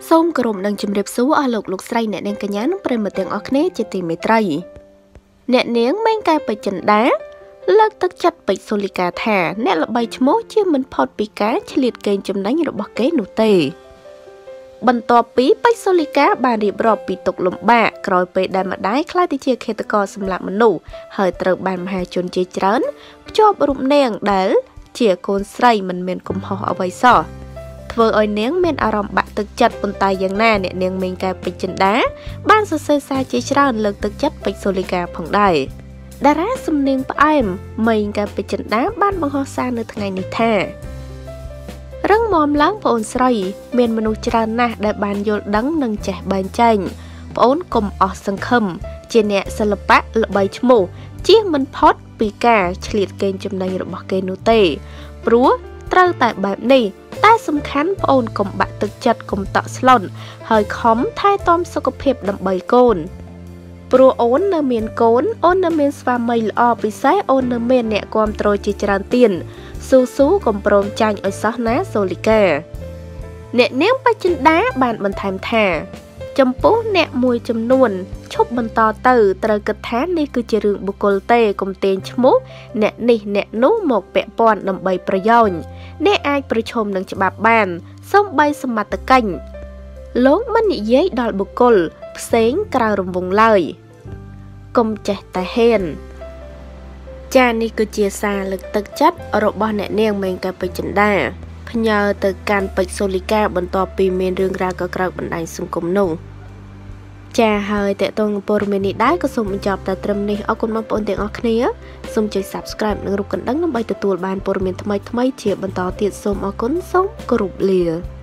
សូមគោរពនឹងជម្រាបសួរអស់លោកស្រីអ្នកនាងកញ្ញានិងប្រិយមិត្តទាំងអស់គ្នាជាទីមេត្រីអ្នកនាងមេងកែពេជ្រចិន្តាលើកទឹកចិត្តពេជ្រសូលីកាថាអ្នកល្បីឈ្មោះជាមិនផុតពីការឆ្លៀតកេងចំណេញរបស់គេនោះទេបន្ទាប់ពីពេជ្រសូលីកាបានរៀបរាប់ពីទុក្ខលំបាកក្រោយពេលដែលម្ដាយក្លាយទៅជាឃាតករសម្លាប់មនុស្សហើយត្រូវបានមហាជនជាច្រើនភ្ជាប់រូបនាងដែលជាកូនស្រីមិនមានកំហុសអ្វីសោះធ្វើឲ្យនាងមានអារម្មណ៍បាក់ទឹកចិត្តប៉ុន្តែយ៉ាងណាអ្នកនាងមេងកែពេជ្រចិន្តាបានសរសេរសារជាច្រើនលើកទឹកចិត្តពេជ្រសូលីកាផងដែរតារាសំនៀងផ្អែមមេងកែពេជ្រចិន្តាបានបង្ហោះសារនៅថ្ងៃនេះថារឹងមាំឡើងប្អូនស្រីមានមនុស្សច្រើនណាស់ដែលបានយល់ដឹងនិងចេះបែងចែកប្អូនកុំអស់សង្ឃឹមជាអ្នកសិល្បៈល្បីឈ្មោះជៀសមិនផុតពីការឆ្លៀតកេងចំណេញរបស់គេនោះទេព្រោះត្រូវតែបែបនេះតែសំខាន់ប្អូនកុំបាក់ទឹកចិត្តកុំតក់ស្លុនហើយខំថែទាំសុខភាពដើម្បីកូនព្រោះអូននៅមានកូនអូននៅមានស្វាមីល្អពិសេសអូននៅមានអ្នកគាំទ្រជាច្រើនទៀតស៊ូកុំព្រមចាញ់ឲ្យសោះណាសូលីកាអ្នកនាងពេជ្រចិន្តាបានបន្ថែមថាចំពោះអ្នកមួយចំនួនឈប់បន្តទៅត្រូវគិតថានេះគឺជារឿងបុគ្គលទេកុំទាញឈ្មោះអ្នកនេះអ្នកនោះមកពាក់ព័ន្ធដើម្បីប្រយោជន៍អ្នកអាចប្រឈមនឹងច្បាប់បានសូម្បីសមត្ថកិច្ចលោកមិននិយាយដល់បុគ្គលផ្សេងក្រៅរង្វង់ឡើយកុំចេះតែហ៊ានចានេះគឺជាសារលើកទឹកចិត្តរបស់អ្នកនាងមេងកែពេជ្រចិន្តាផ្ញើទៅកាន់ពេជ្រសូលីកាបន្ទាប់ពីមានរឿងរ៉ាវកក្រើកបណ្ដាញសង្គមនោះចាហើយតេតងព័ត៌មាននេះដែរក៏សូមបញ្ចប់តែត្រឹមនេះអរគុណបងប្អូនទាំងអស់គ្នាសូមចុច Subscribe និងរូបកណ្ដឹងដើម្បីទទួលបានព័ត៌មានថ្មីៗជាបន្តទៀតសូមអរគុណសូមគោរពលា